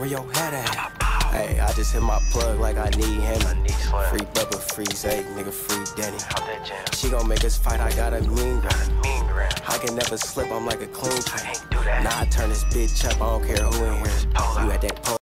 where your head at? Hey, I just hit my plug like I need him. Free Bubba, free Zay, nigga, free Denny. She gon' make us fight, I got a mean girl. I can never slip, I'm like a clean tree. Nah, I turn this bitch up, I don't care who in here. You at that